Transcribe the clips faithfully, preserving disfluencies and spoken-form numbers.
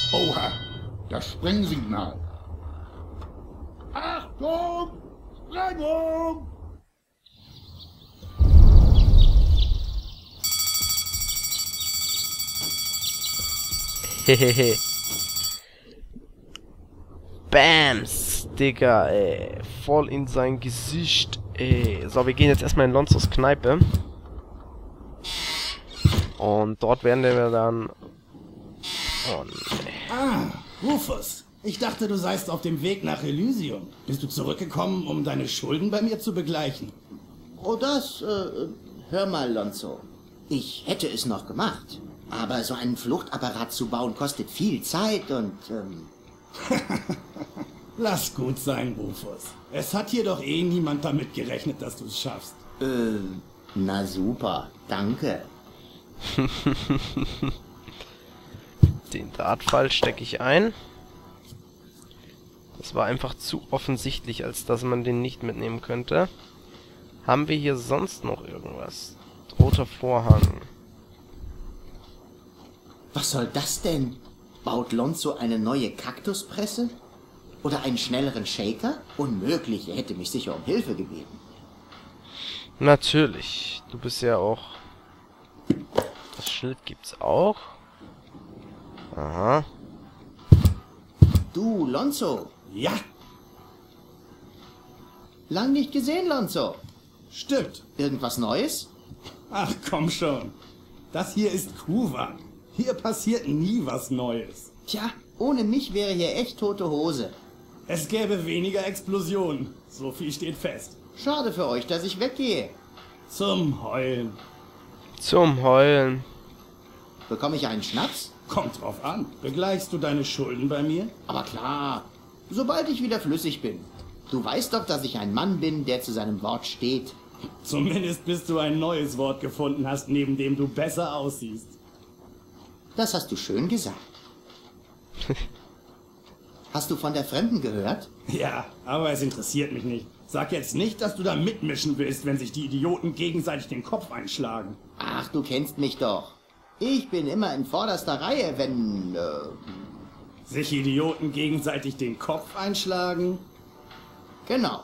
Oha, das Sprengsignal. Achtung! Sprengung! Hehehe. Bams, Digga, ey. Voll in sein Gesicht, ey. So, wir gehen jetzt erstmal in Lonzos Kneipe. Und dort werden wir dann... Oh, nee. Ah, Rufus. Ich dachte, du seist auf dem Weg nach Elysium. Bist du zurückgekommen, um deine Schulden bei mir zu begleichen? Oh, das, äh, hör mal, Lonzo. Ich hätte es noch gemacht. Aber so einen Fluchtapparat zu bauen kostet viel Zeit und, ähm... Lass gut sein, Rufus. Es hat hier doch eh niemand damit gerechnet, dass du es schaffst. Äh, na super, danke. Den Drahtfall stecke ich ein. Das war einfach zu offensichtlich, als dass man den nicht mitnehmen könnte. Haben wir hier sonst noch irgendwas? Roter Vorhang. Was soll das denn? Baut Lonzo eine neue Kaktuspresse? Oder einen schnelleren Shaker? Unmöglich, er hätte mich sicher um Hilfe gebeten. Natürlich. Du bist ja auch... Das Schild gibt's auch. Aha. Du, Lonzo. Ja, Lang nicht gesehen, Lonzo. stimmt. Irgendwas Neues? Ach, komm schon. Das hier ist Kuwak. Hier passiert nie was Neues. Tja, ohne mich wäre hier echt tote Hose. Es gäbe weniger Explosionen. So viel steht fest. Schade für euch, dass ich weggehe. Zum Heulen. Zum Heulen. Bekomme ich einen Schnaps? Kommt drauf an. Begleichst du deine Schulden bei mir? Aber klar, sobald ich wieder flüssig bin. Du weißt doch, dass ich ein Mann bin, der zu seinem Wort steht. Zumindest bis du ein neues Wort gefunden hast, neben dem du besser aussiehst. Das hast du schön gesagt. Hast du von der Fremden gehört? Ja, aber es interessiert mich nicht. Sag jetzt nicht, dass du da mitmischen willst, wenn sich die Idioten gegenseitig den Kopf einschlagen. Ach, du kennst mich doch. Ich bin immer in vorderster Reihe, wenn... Äh, Sich Idioten gegenseitig den Kopf einschlagen? genau.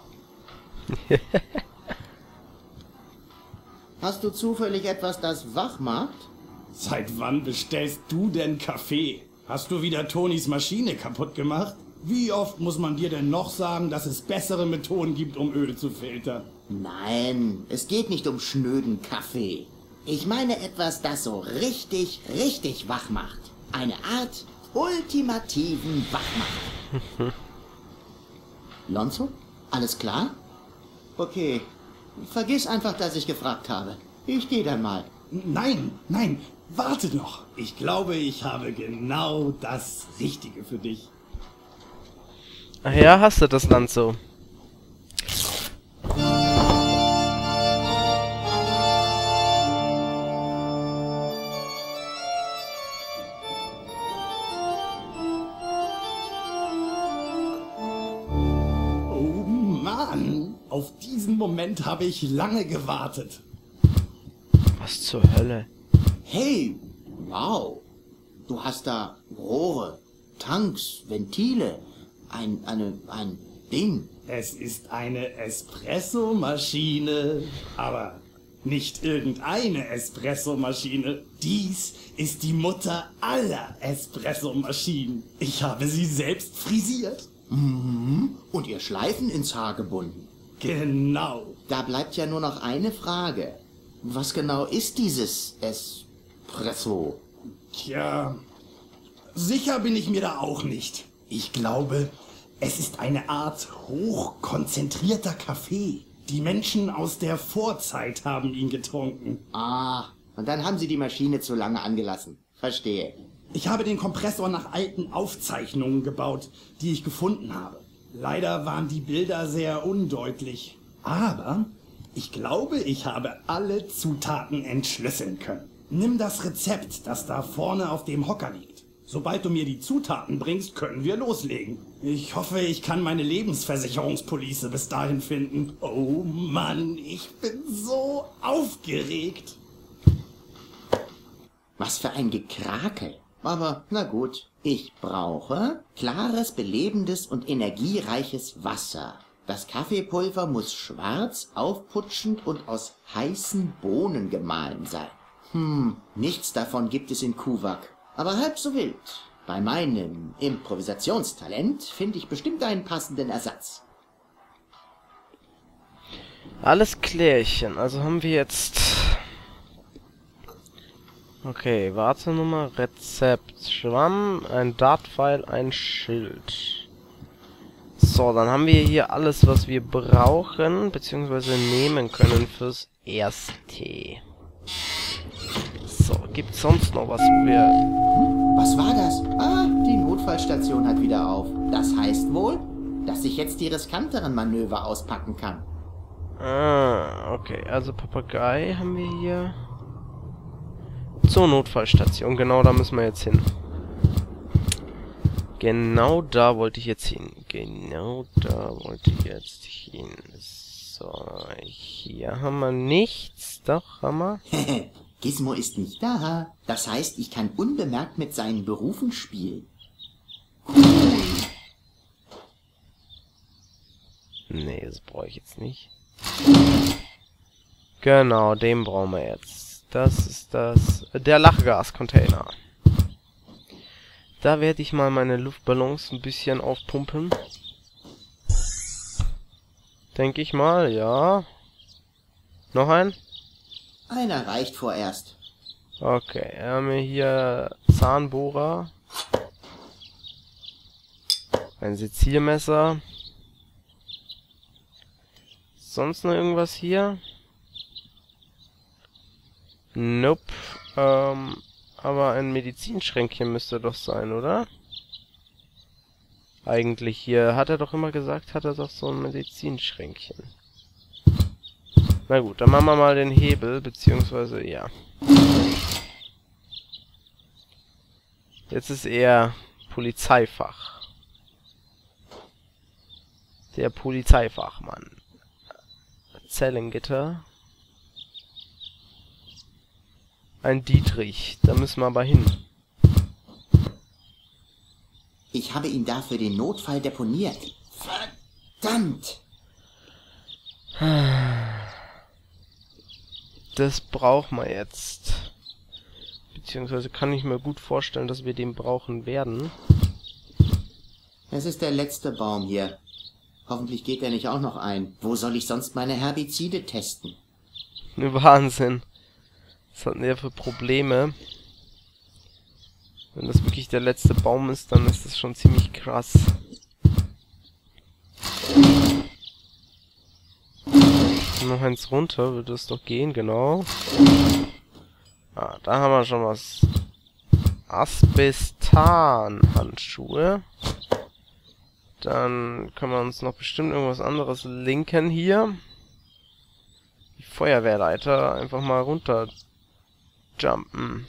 Hast du zufällig etwas, das wach macht? Seit wann bestellst du denn Kaffee? Hast du wieder Tonys Maschine kaputt gemacht? Wie oft muss man dir denn noch sagen, dass es bessere Methoden gibt, um Öle zu filtern? Nein, es geht nicht um schnöden Kaffee. Ich meine etwas, das so richtig, richtig wach macht. Eine Art ultimativen Wachmacher. Lonzo? Alles klar? Okay. Vergiss einfach, dass ich gefragt habe. Ich gehe dann mal. Nein, nein, warte noch. Ich glaube, ich habe genau das Richtige für dich. Ach ja, hast du das Land so. Oh Mann, auf diesen Moment habe ich lange gewartet. Was zur Hölle? Hey, wow. Du hast da Rohre, Tanks, Ventile, ein, eine, ein Ding. Es ist eine Espressomaschine, aber nicht irgendeine Espressomaschine. Dies ist die Mutter aller Espressomaschinen. Ich habe sie selbst frisiert. Mhm. Und ihr Schleifen ins Haar gebunden. Genau. Da bleibt ja nur noch eine Frage. Was genau ist dieses Espresso? Tja, sicher bin ich mir da auch nicht. Ich glaube, es ist eine Art hochkonzentrierter Kaffee. Die Menschen aus der Vorzeit haben ihn getrunken. Ah, und dann haben sie die Maschine zu lange angelassen. Verstehe. Ich habe den Kompressor nach alten Aufzeichnungen gebaut, die ich gefunden habe. Leider waren die Bilder sehr undeutlich. Aber ich glaube, ich habe alle Zutaten entschlüsseln können. Nimm das Rezept, das da vorne auf dem Hocker liegt. Sobald du mir die Zutaten bringst, können wir loslegen. Ich hoffe, ich kann meine Lebensversicherungspolice bis dahin finden. Oh Mann, ich bin so aufgeregt. Was für ein Gekrakel. aber na gut. Ich brauche klares, belebendes und energiereiches Wasser. Das Kaffeepulver muss schwarz, aufputschend und aus heißen Bohnen gemahlen sein. Hm, nichts davon gibt es in Kuvak, aber halb so wild. Bei meinem Improvisationstalent finde ich bestimmt einen passenden Ersatz. Alles klärchen. Also haben wir jetzt... Okay, Wartenummer, Rezept, Schwamm, ein Dartpfeil, ein Schild. So, dann haben wir hier alles, was wir brauchen, beziehungsweise nehmen können fürs Erste. So, gibt's sonst noch was, wo wir... Was war das? Ah, die Notfallstation hat wieder auf. Das heißt wohl, dass ich jetzt die riskanteren Manöver auspacken kann. Ah, okay. Also Papagei haben wir hier. Zur Notfallstation. Genau da müssen wir jetzt hin. Genau da wollte ich jetzt hin. Genau da wollte ich jetzt hin. So, hier haben wir nichts. Doch, haben wir. Gizmo ist nicht da. Das heißt, ich kann unbemerkt mit seinen Berufen spielen. Nee, das brauche ich jetzt nicht. Genau, den brauchen wir jetzt. Das ist das... Der Lachgas-Container. Da werde ich mal meine Luftballons ein bisschen aufpumpen. Denke ich mal, ja. Noch ein? Einer reicht vorerst. Okay, wir haben hier Zahnbohrer. Ein Seziermesser. Sonst noch irgendwas hier? Nope. Ähm, aber ein Medizinschränkchen müsste doch sein, oder? Eigentlich hier. Hat er doch immer gesagt, hat er doch so ein Medizinschränkchen. Na gut, dann machen wir mal den Hebel, beziehungsweise, ja. Jetzt ist eher Polizeifach. Der Polizeifachmann. Zellengitter. Ein Dietrich. Da müssen wir aber hin. Ich habe ihn da für den Notfall deponiert. Verdammt! Das brauchen wir jetzt. Beziehungsweise kann ich mir gut vorstellen, dass wir den brauchen werden. Es ist der letzte Baum hier. Hoffentlich geht er nicht auch noch ein. Wo soll ich sonst meine Herbizide testen? Wahnsinn. Was hatten wir für Probleme? Wenn das wirklich der letzte Baum ist, dann ist das schon ziemlich krass. Noch eins runter, würde es doch gehen, genau. Ah, da haben wir schon was. Asbestan-Handschuhe. Dann können wir uns noch bestimmt irgendwas anderes linken hier. Die Feuerwehrleiter einfach mal runter jumpen.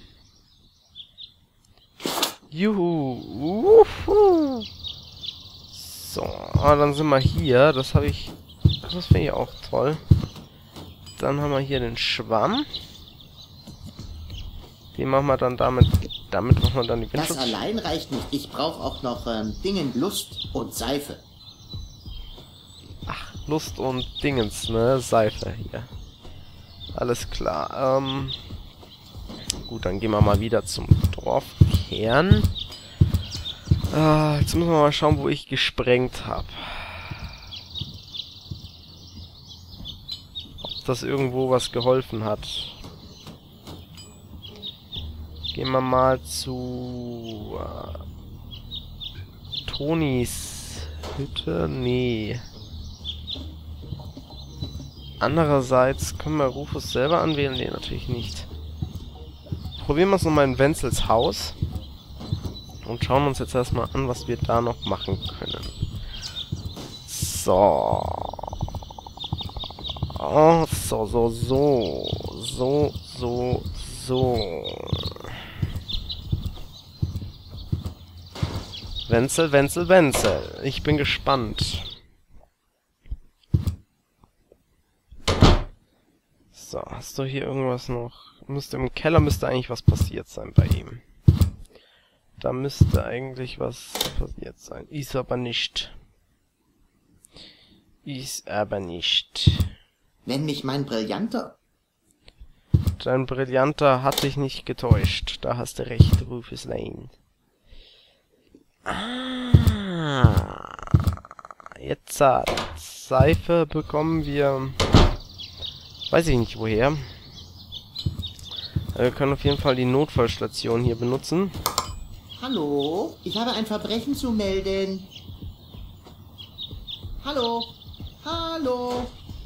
Juhu. Uhu. So, ah, dann sind wir hier. Das habe ich... Das finde ich auch toll. Dann haben wir hier den Schwamm. Den machen wir dann damit... Damit machen wir dann die Windschutz. Das allein reicht nicht. Ich brauche auch noch ähm, Dingen Lust und Seife. Ach, Lust und Dingens, ne? Seife hier. Alles klar. Ähm, gut, dann gehen wir mal wieder zum Dorfkern. Äh, jetzt müssen wir mal schauen, wo ich gesprengt habe. Ob das irgendwo was geholfen hat. Gehen wir mal zu äh, Tonis Hütte. Nee. Andererseits können wir Rufus selber anwählen. Nee, natürlich nicht. Probieren wir es nochmal in Wenzels Haus. Und schauen uns jetzt erstmal an, was wir da noch machen können. So. Oh, so, so, so. So, so, so. Wenzel, Wenzel, Wenzel. Ich bin gespannt. So, hast du hier irgendwas noch? Müsste im Keller müsste eigentlich was passiert sein bei ihm. Da müsste eigentlich was passiert sein. Ist aber nicht. Ist aber nicht. Wenn mich mein Brillanter... Dein Brillanter hat dich nicht getäuscht. Da hast du recht, Rufus Lane. Ah, jetzt hat Seife bekommen wir... Weiß ich nicht woher. Wir können auf jeden Fall die Notfallstation hier benutzen. Hallo, ich habe ein Verbrechen zu melden. Hallo, hallo.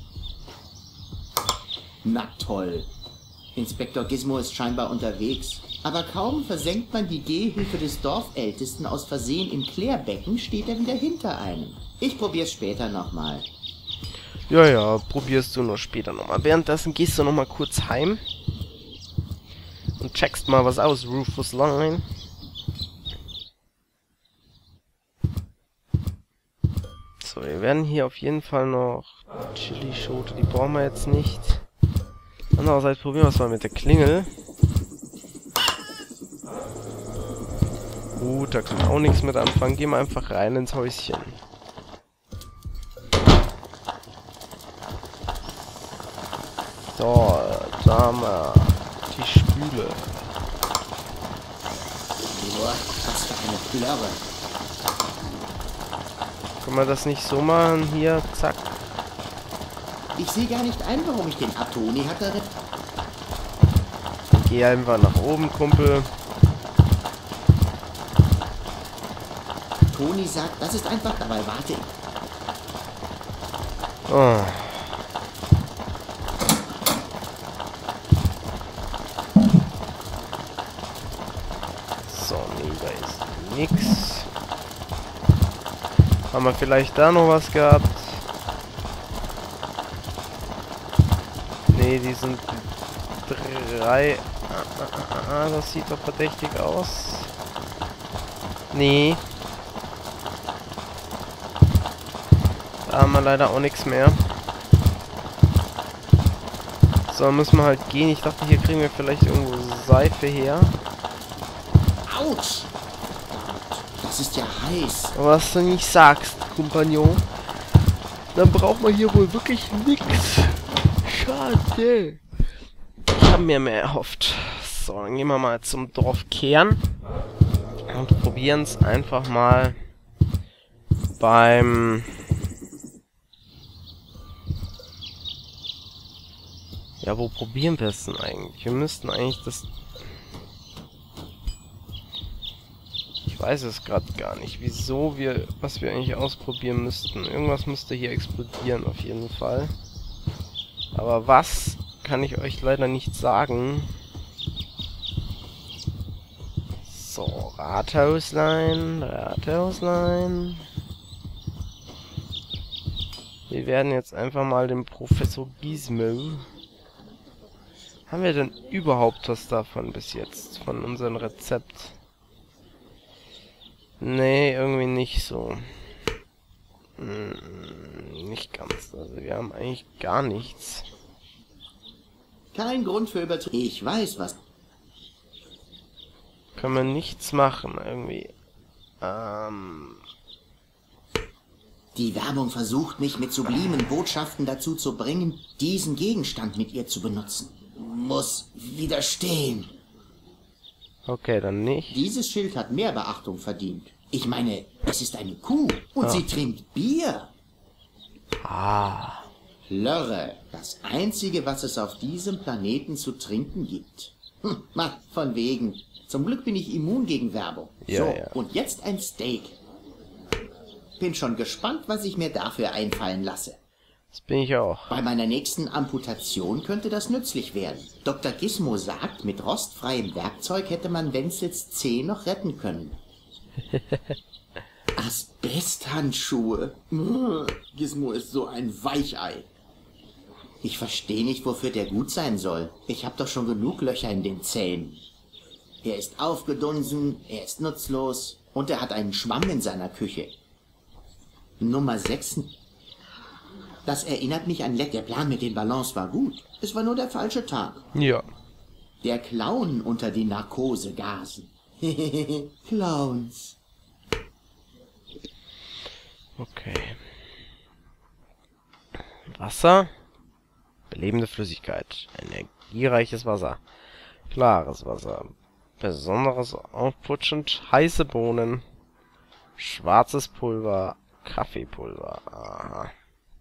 Na toll. Inspektor Gizmo ist scheinbar unterwegs. Aber kaum versenkt man die Gehhilfe des Dorfältesten aus Versehen im Klärbecken, steht er wieder hinter einem. Ich probier's später nochmal. Ja, ja, probierst du nur später nochmal. Währenddessen gehst du nochmal kurz heim. Und checkst mal was aus, Rufus Lane. So, wir werden hier auf jeden Fall noch Chili-Schote, die brauchen wir jetzt nicht. Andererseits probieren wir es mal mit der Klingel. Gut, da kann man auch nichts mit anfangen. Gehen wir einfach rein ins Häuschen. So, da haben wir die Spüle. Boah, was für eine Plörre. Können wir das nicht so machen? Hier, zack. Ich sehe gar nicht ein, warum ich den Atoni hatte. Geh einfach nach oben, Kumpel. Toni sagt, das ist einfach, dabei warte ich. Oh. So, nee, da ist nix. Haben wir vielleicht da noch was gehabt? Nee, die sind drei. Ah, ah, ah, das sieht doch verdächtig aus. Nee. Da haben wir leider auch nichts mehr. So, müssen wir halt gehen. Ich dachte, hier kriegen wir vielleicht irgendwo Seife her. Autsch! Das ist ja heiß. Aber was du nicht sagst, Kompagnon, dann braucht man hier wohl wirklich nichts. Schade. Ich habe mir mehr erhofft. So, dann gehen wir mal zum Dorfkern und probieren es einfach mal beim... Ja, wo probieren wir es denn eigentlich? Wir müssten eigentlich das... Ich weiß es gerade gar nicht, wieso wir, was wir eigentlich ausprobieren müssten. Irgendwas müsste hier explodieren auf jeden Fall. Aber was, kann ich euch leider nicht sagen. So, Rathauslein, Rathauslein. Wir werden jetzt einfach mal den Professor Gizmo. Haben wir denn überhaupt was davon bis jetzt, von unserem Rezept? Nee, irgendwie nicht so. Hm, nicht ganz. Also wir haben eigentlich gar nichts. Kein Grund für Übertrieb. Ich weiß was. Können wir nichts machen, irgendwie. Ähm... Die Werbung versucht mich mit sublimen Botschaften dazu zu bringen, diesen Gegenstand mit ihr zu benutzen. Muss widerstehen. Okay, dann nicht. Dieses Schild hat mehr Beachtung verdient. Ich meine, es ist eine Kuh und Ja. sie trinkt Bier. Ah. Lörre, das Einzige, was es auf diesem Planeten zu trinken gibt. Hm, na, von wegen. Zum Glück bin ich immun gegen Werbung. Ja, so, ja. und jetzt ein Steak. Bin schon gespannt, was ich mir dafür einfallen lasse. Das bin ich auch. Bei meiner nächsten Amputation könnte das nützlich werden. Doktor Gizmo sagt, mit rostfreiem Werkzeug hätte man Wenzels Zeh noch retten können. Asbesthandschuhe. Gizmo ist so ein Weichei. Ich verstehe nicht, wofür der gut sein soll. Ich habe doch schon genug Löcher in den Zähnen. Er ist aufgedunsen, er ist nutzlos und er hat einen Schwamm in seiner Küche. Nummer sechs. Das erinnert mich an Lett. Der Plan mit den Ballons war gut. Es war nur der falsche Tag. Ja. Der Clown unter den Narkosegasen. Clowns. Okay. Wasser. Belebende Flüssigkeit. Energiereiches Wasser. Klares Wasser. Besonderes aufputschend. Heiße Bohnen. Schwarzes Pulver. Kaffeepulver. Aha.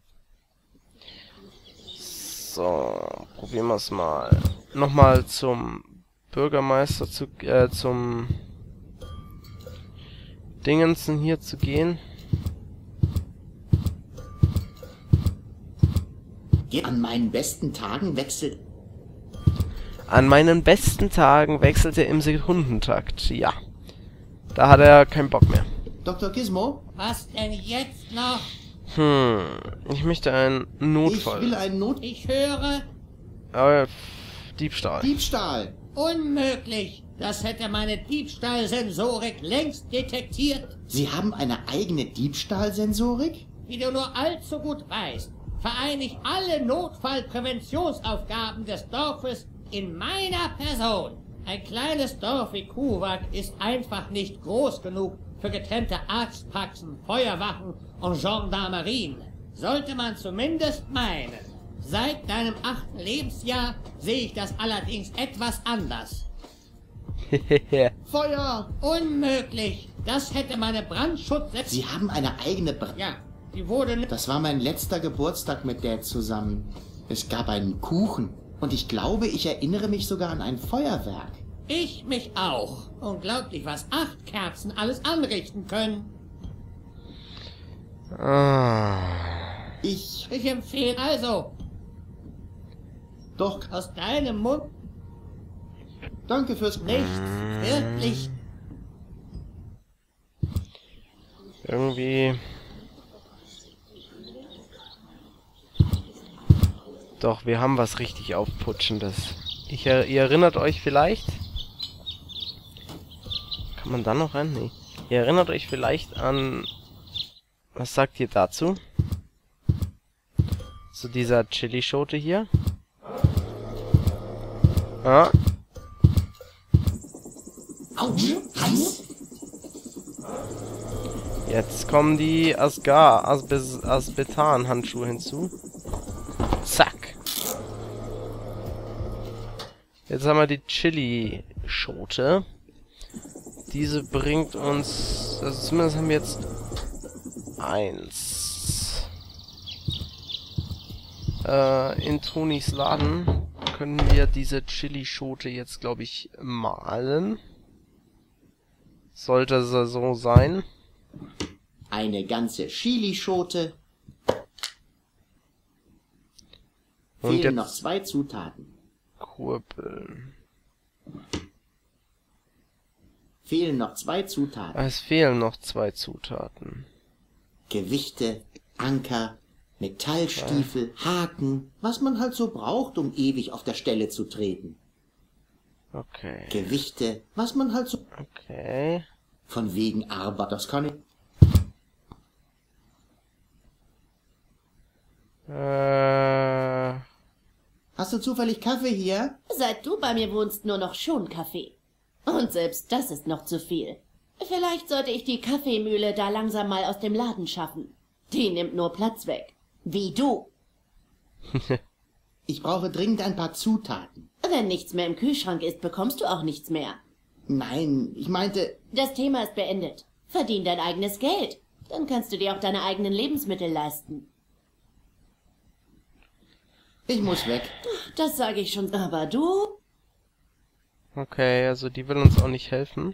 So, probieren wir es mal. Nochmal zum Bürgermeister zu, äh, zum Dingensen hier zu gehen. An meinen besten Tagen wechselt... An meinen besten Tagen wechselt er im Sekundentakt. Ja. Da hat er keinen Bock mehr. Doktor Gizmo? Was denn jetzt noch? Hm. Ich möchte einen Notfall. Ich will einen Not... Ich höre... Äh, Diebstahl. Diebstahl. Unmöglich. Das hätte meine Diebstahlsensorik längst detektiert. Sie haben eine eigene Diebstahlsensorik? Wie du nur allzu gut weißt, vereine ich alle Notfallpräventionsaufgaben des Dorfes in meiner Person. Ein kleines Dorf wie Kuwak ist einfach nicht groß genug für getrennte Arztpraxen, Feuerwachen und Gendarmerien. Sollte man zumindest meinen. Seit deinem achten Lebensjahr sehe ich das allerdings etwas anders. Feuer! Unmöglich. Das hätte meine Brandschutz... Sie haben eine eigene Bra... Ja, die wurde... Das war mein letzter Geburtstag mit Dad zusammen. Es gab einen Kuchen. Und ich glaube, ich erinnere mich sogar an ein Feuerwerk. Ich mich auch. Unglaublich, was acht Kerzen alles anrichten können. Ah. Ich... Ich empfehle also, Doch, aus deinem Mund danke fürs... nicht wirklich... Irgendwie... Doch, wir haben was richtig Aufputschendes. Ich, er, ihr erinnert euch vielleicht... Kann man da noch rein? Nee. Ihr erinnert euch vielleicht an... Was sagt ihr dazu? Zu dieser Chili-Schote hier? Ah. Autsch, heiß. Jetzt kommen die Asgar, Asbes, Asbetan-Handschuhe hinzu. Zack. Jetzt haben wir die Chili-Schote. Diese bringt uns... Also zumindest haben wir jetzt... Eins. Äh, in Tonis Laden können wir diese Chili-Schote jetzt, glaube ich, malen. Sollte sie so sein. Eine ganze Chilischote. Und Fehlen jetzt noch zwei Zutaten. Kurbeln. Fehlen noch zwei Zutaten. Es fehlen noch zwei Zutaten. Gewichte, Anker, Metallstiefel, Haken, was man halt so braucht, um ewig auf der Stelle zu treten. Okay. Gewichte, was man halt so... Okay. Von wegen Arbeit, das kann ich... Äh... Hast du zufällig Kaffee hier? Seit du bei mir wohnst, nur noch schon Kaffee. Und selbst das ist noch zu viel. Vielleicht sollte ich die Kaffeemühle da langsam mal aus dem Laden schaffen. Die nimmt nur Platz weg. Wie du. Ich brauche dringend ein paar Zutaten. Wenn nichts mehr im Kühlschrank ist, bekommst du auch nichts mehr. Nein, ich meinte... Das Thema ist beendet. Verdien dein eigenes Geld. Dann kannst du dir auch deine eigenen Lebensmittel leisten. Ich muss weg. Das sage ich schon. Aber du? Okay, also die will uns auch nicht helfen.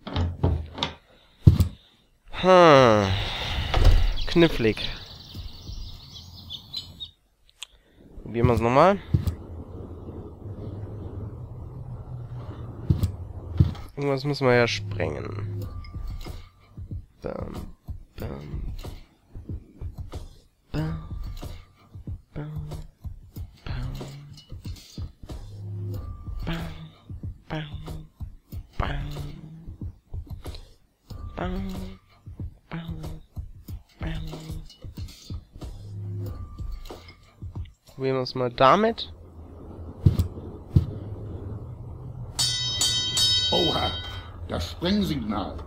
Hm. Knifflig. Probieren wir es nochmal. Irgendwas müssen wir ja sprengen. Bam, bam, bam, bam, bam, bam, bam, bam, bam, bam, bam. Probieren wir es mal damit. Oha, Das Sprengsignal.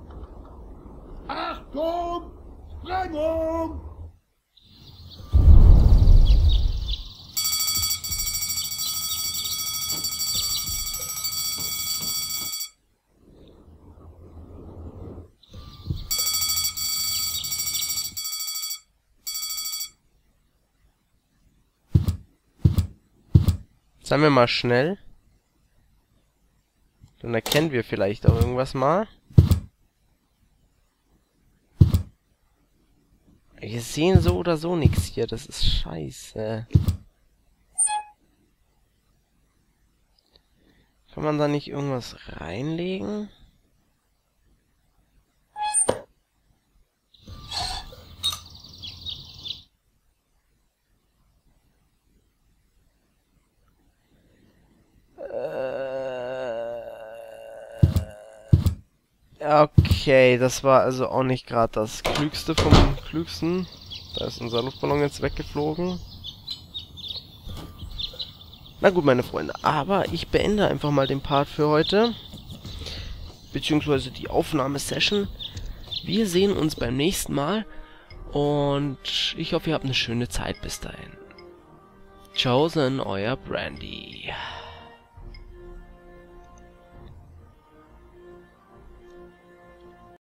Achtung! Sprengung! Seien wir mal schnell. Dann erkennen wir vielleicht auch irgendwas mal. Wir sehen so oder so nichts hier. Das ist scheiße. Kann man da nicht irgendwas reinlegen? Okay, das war also auch nicht gerade das Klügste vom Klügsten. Da ist unser Luftballon jetzt weggeflogen. Na gut, meine Freunde, aber ich beende einfach mal den Part für heute. Beziehungsweise die Aufnahmesession. Wir sehen uns beim nächsten Mal. Und ich hoffe, ihr habt eine schöne Zeit bis dahin. Chosen, euer Brandy.